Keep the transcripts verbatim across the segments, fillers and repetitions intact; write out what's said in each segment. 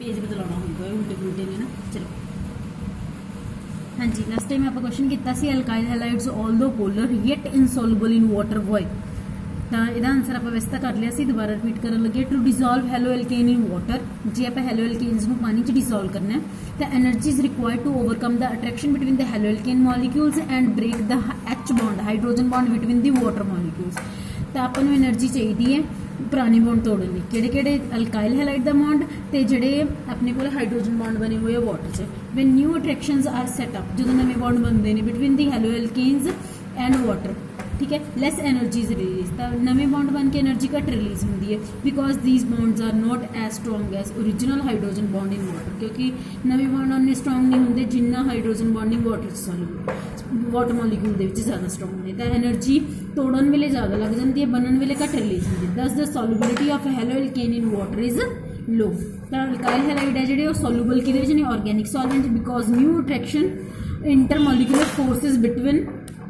Page बदलाना होगा उल्टे पुलटे ने ना। चलो हाँ जी, लास्ट टाइम आप क्वेश्चन किया सी alkyl halides although polar yet insoluble in water why, तो यदा आंसर आप वैसे तो कर लिया सी, दोबारा रिपीट कर लगे। To dissolve haloalkane in water, जे आप हैलो एल्केन्स को पानी च डिजोल्व करना है, the energy is required to overcome the attraction between the haloalkane molecules and break the H bond hydrogen bond between the water molecules. तो आपको energy चाहिए है पुराने बॉन्ड तोड़ने लिए, किहड़े किहड़े अल्काइल हैलाइड दा बॉन्ड ते जिहड़े अपने कोल हाइड्रोजन बॉन्ड बने हुए वाटर च। When new attractions are set up, जो नवे बॉन्ड बनते हैं between the haloalkanes and water, ठीक है, लैस एनर्जी इज रिलीज, तो नवे बॉन्ड बन के एनर्जी घट रिलीज होती है, because these bonds are not as strong as original hydrogen bond in water, क्योंकि नवे बॉन्ड उन्ने स्ट्रोंग नहीं होंगे जिन्ना hydrogen bond in water soluble water molecule के ज़्यादा स्ट्रोंग होंगे, तो एनर्जी तोड़न वेले ज़्यादा लग जाती है, बनने वेले घट रिलीज होती है। Thus the solubility of haloalkane in water is low. तो अल्काइल हैलाइड है जो सॉल्युबल कि organic solvent, because new attraction intermolecular forces between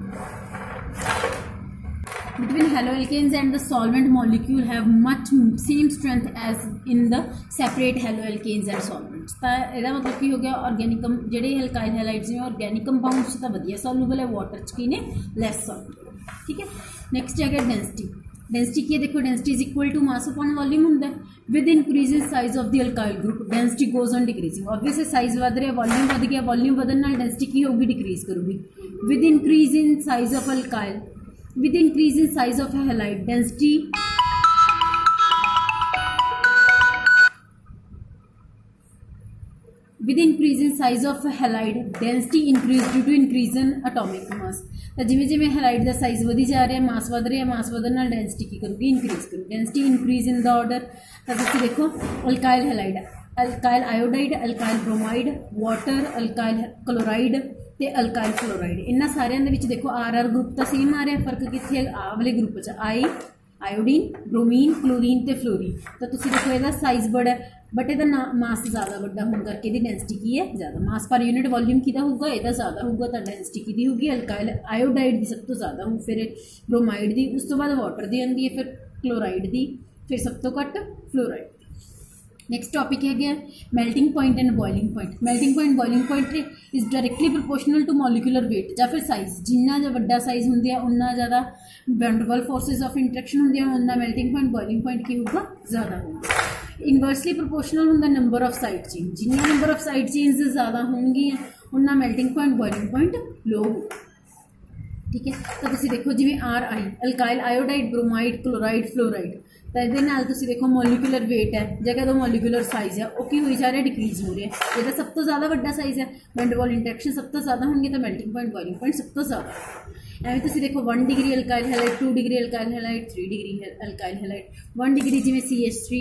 between haloalkanes and the solvent molecule have much same strength as in the separate haloalkanes and solvents। तो ਇਹਦਾ मतलब की हो गया ऑर्गेनिक ਜਿਹੜੇ अल्काइल हैलाइड्स ने ऑर्गेनिक कंपाउंड्स तो वधिया सॉल्यूबल है, वाटर च की ने लैस सॉल्यूबल, ठीक है। नेक्स्ट है डेंसिटी। डेंसिटी की है, देखो density is equal to mass upon volume होंगे। With increase in size of the alkyl group density goes on decreasing, obviously size वध रहा, वॉल्यूम वध गया, वॉल्यूम ਵਧਣ ਨਾਲ डेंसिटी की होगी डिक्रीज करूगी। With increase in size of alkyl, with increase in size of a halide density with increase in size of a halide density increase due to increase in atomic mass। तो जिमें जिमें halide का size वधी जा रहा है, मास वध रहा है, मास वधन नाल डेंसिटी की करूगी इंक्रीज करूगी, density increase in the order. तो तुसीं देखो alkyl halide, alkyl iodide, alkyl bromide, water, alkyl chloride ते अल्काइल फ्लोराइड, इन्होंने सारिਆਂ ਦੇ ਵਿੱਚ देखो आर आर ग्रुप तो सेम आ रहा है, फर्क कितने आ वाले ग्रुप च आई आयोडीन, ब्रोमीन, क्लोरीन ते फ्लोरीन। तो तुसीं देखो ਇਹਦਾ साइज बड़ा है बट ਇਹਦਾ मास ज़्यादा बड़ा होने करके ਇਹਦੀ डेंसिटी की है ज़्यादा, मास पर यूनिट वॉल्यूम किदा होगा ਇਹਦਾ ज़्यादा होगा, तो डेंसिटी की होगी अल्काइल आयोडाइड की सब तो ज़्यादा हो, फिर ब्रोमाइड की, उस तो बाद वाटर की आती है, फिर क्लोराइड की, फिर सब तो घट फ्लोराइड। नेक्स्ट टॉपिक है गया melting point and boiling point. Melting point boiling point is directly proportional to molecular weight या फिर साइज, जिन्ना जो बड़ा साइज होंगे उन्ना ज़्यादा वैंडरवाल फोर्सेज ऑफ इंटरेक्शन होंगे, उन्ना मेल्टिंग पॉइंट बॉइलिंग पॉइंट की होगा ज़्यादा होगा। इनवर्सली प्रोपोर्शनल होंगे नंबर ऑफ साइड चेंज, जिन्ना नंबर ऑफ साइड चेंज ज़्यादा होंगी उन्ना melting point boiling point low होगा, ठीक है। तो तुसीं देखो जिवें R I alkyl iodide, bromide, chloride, fluoride, तो ये देखो मॉलिक्यूलर वेट है जगह तो मॉलिक्यूलर साइज है वो की हो जा रहा है डिक्रीज हो रहा है, ये सब तो ज़्यादा बड़ा साइज है, वैंडरवाल इंटरेक्शन सब तो ज़्यादा होंगे, तो मेल्टिंग पॉइंट बॉइलिंग पॉइंट सब तो ज़्यादा। एवं तुम देखो one degree alkyl halide, two degree alkyl halide, three degree alkyl halide, one degree जिमें C H three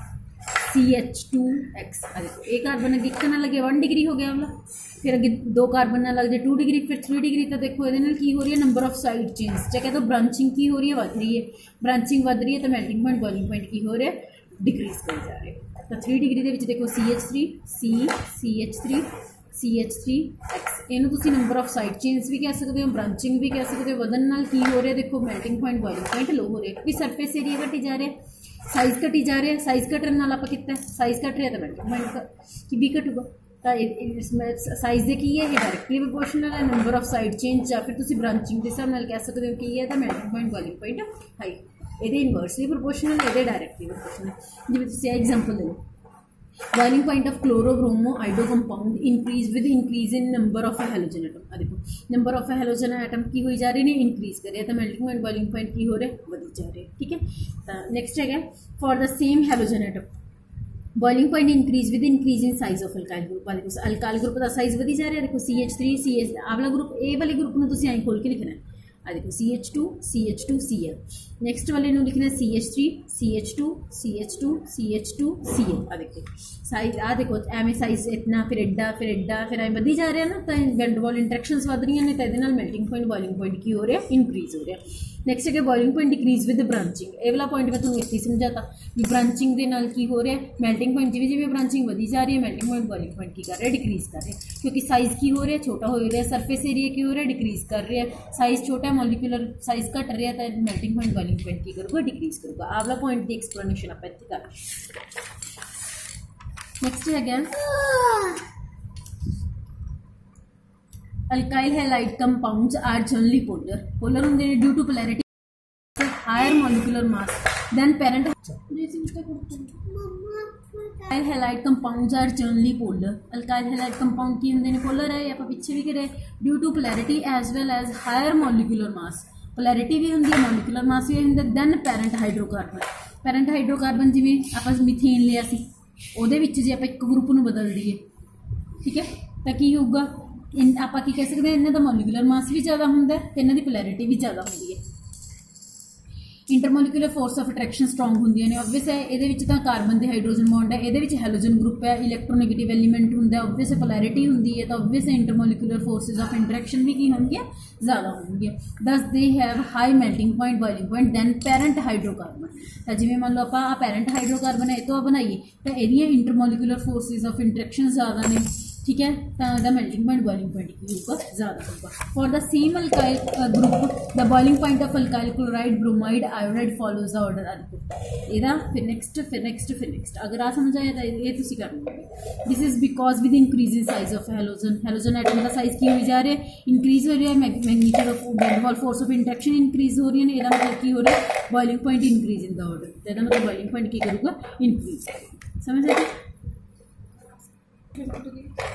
C H two X, देखो एक कार्बन अगे एक ना लगे वन डिग्री हो गया वाला, फिर अगे दो कार्बन ना लग जाए टू डिग्री, फिर थ्री डिग्री। तो देखो ये की हो रही है नंबर ऑफ साइड चेंज, जगह तो ब्रांचिंग की हो रही है वध रही है, ब्रांचिंग वध रही है, तो मेल्टिंग पॉइंट बॉइलिंग पॉइंट की हो रहा है डिक्रीज कर जा रहे हैं। तो थ्री डिग्री के देखो C H three C C H three C H three X, इनू तुसीं नंबर ऑफ साइड चेंज भी कह सकते हो, ब्रांचिंग भी कह सकते हो, वधन नाल की हो रहा है, देखो melting point boiling point low हो रहा है, क्योंकि सरफेस एरिया घटी जा रहा है, साइज घटी जा रहा है, साइज घटन नाल आपां कितना साइज घट रहा है, तो मेल्टिंग पॉइंट की भी घटूगा। तो साइज दे की है ये डायरेक्टली प्रोपोर्शनल है, नंबर ऑफ साइड चेंज या फिर तुसीं ब्रांचिंग के हिसाब नाल कह सकते हो कि है, तो melting point boiling point high, ये इनवर्सली प्रोपोर्शनल, ये डायरेक्टली प्रोपोर्शनल। जिवें तुसीं एग्जांपल ले लो, boiling point of chlorobromo iodo compound increase with increase in number of halogen atom. आ देखो नंबर ऑफ हैलोजन एटम की हुई जा रही है इंक्रीज कर रहे हैं, तो मेल्टिंग पॉइंट बॉइलिंग पॉइंट की हो रहा है बढ़ी जा रहे हैं, ठीक है। तो नेक्स्ट है for the same halogen atom boiling point increase with increase in size of alkyl group. देखो अल्काइल ग्रुप का साइज बढ़ी जा रहा है, देखो C H three C H आवाला ग्रुप ए वाले ग्रुप में तुम आई खोल के लिखना है, आ देखो C H two C H two C L, next वाले लिखना है C H three C H two C H two C H two C L. आ देखो साइज आ देखो एवं साइज इतना फिर एडा फिर एडा फिर एवं बढ़ी जा रहा है ना, तो वैंडरवाल इंटरेक्शंस वध रही हैं, तो ये मेल्टिंग पॉइंट बॉइलिंग पॉइंट की हो रहा है इंक्रीज हो रहा है। नैक्सट है boiling point decrease with branching, ये वाला पॉइंट मैं तुम्हें इतनी समझाता भी ब्रांचिंग के नाल की हो रहा है, मेल्टिंग पॉइंट जिवें जिवें ब्रांचिंग बढ़ी जा रही है, मेल्टिंग पॉइंट बॉइलिंग पॉइंट की कर रहा है डिक्रीज कर रहे हैं, क्योंकि साइज की हो रहा है छोटा हो रहा है, सरफेस एरिया की हो रहा है डिक्रीज कर रहा है, साइज छोटा है मॉलिक्यूलर साइज घट रहा है, तो मेल्टिंग पॉइंट बॉइलिंग पॉइंट की करूँगा डिक्रीज करूँगा। आवाला पॉइंट की एक्सप्लेनेशन आप इतने कर नेक्स्ट है alkyl halide compounds are generally polar polar होंगे due to polarity higher molecular mass than parent alkyl halide compounds are generally polar alkyl halide compound की होंगे ने पोलर है आप पिछे भी करे due to polarity as well as higher molecular mass polarity भी होंगी मॉलिक्यूलर मास भी होंगे than parent hydrocarbon parent hydrocarbon जिमें आप मीथेन लिया सी ਉਹਦੇ ਵਿੱਚ ਜੇ ਆਪਾਂ ਇੱਕ ਗਰੁੱਪ ਨੂੰ ਬਦਲ ਦਈਏ ਠੀਕ ਹੈ ਤਾਂ ਕੀ ਹੋਊਗਾ ਆਪਾਂ ਕੀ ਕਹਿ ਸਕਦੇ ਹਾਂ ਇਹਨਾਂ ਦਾ ਮੋਲੀਕੂਲਰ ਮਾਸ ਵੀ ਜ਼ਿਆਦਾ ਹੁੰਦਾ ਤੇ ਇਹਨਾਂ ਦੀ ਪੋਲੈਰਿਟੀ ਵੀ ਜ਼ਿਆਦਾ ਹੁੰਦੀ ਹੈ intermolecular force of attraction strong ਹੁੰਦੀਆਂ ਨੇ ਓਬਵੀਅਸ ਹੈ ਇਹਦੇ ਵਿੱਚ ਤਾਂ ਕਾਰਬਨ ਦੇ ਹਾਈਡਰੋਜਨ ਬੌਂਡ ਹੈ ਇਹਦੇ ਵਿੱਚ ਹੈਲੋਜਨ ਗਰੁੱਪ ਹੈ ਇਲੈਕਟ੍ਰੋਨੈਗੇਟਿਵ ਐਲੀਮੈਂਟ ਹੁੰਦਾ ਓਬਵੀਅਸ ਪੋਲੈਰਿਟੀ ਹੁੰਦੀ ਹੈ ਤਾਂ obvious intermolecular forces of interaction ਵੀ ਕੀ ਹੋਣਗੀਆਂ ਜ਼ਿਆਦਾ ਹੋਣਗੀਆਂ thus they have high melting point boiling point than parent hydrocarbon ਤਾਂ ਜਿਵੇਂ ਮੰਨ ਲਓ ਆਪਾਂ ਆ ਪੈਰੈਂਟ ਹਾਈਡਰੋਕਾਰਬਨ ਹੈ ਇਹ ਤੋਂ ਬਣਾਈਏ ਤਾਂ ਇਹਦੀਆਂ ਇੰਟਰਮੋਲੀਕੂਲਰ ਫੋਰਸਿਸ ਆਫ ਇੰਟਰੈਕਸ਼ਨ ਜ਼ਿਆਦਾ ਨੇ ठीक है तो मेल्टिंग पॉइंट बॉइलिंग पॉइंट की होगा ज़्यादा होगा for the same alkyl group the boiling point of alkyl chloride bromide iodide follows the order आदि ਇਹਦਾ फिर नेक्स्ट फिर नेक्स्ट फिर नेक्स्ट अगर आ समझ आया तो ये तुसी कर लोगे this is because with increasing size of halogen halogen atom का साइज की हो जा रहा है इंक्रीज हो रहा है magnitude of van der Waals force of interaction increase हो रही है ਇਹਦਾ मतलब की हो रहा है boiling point increase in the order तो ਇਹਦਾ मतलब बॉइलिंग पॉइंट की करूँगा इंक्रीज समझ आए।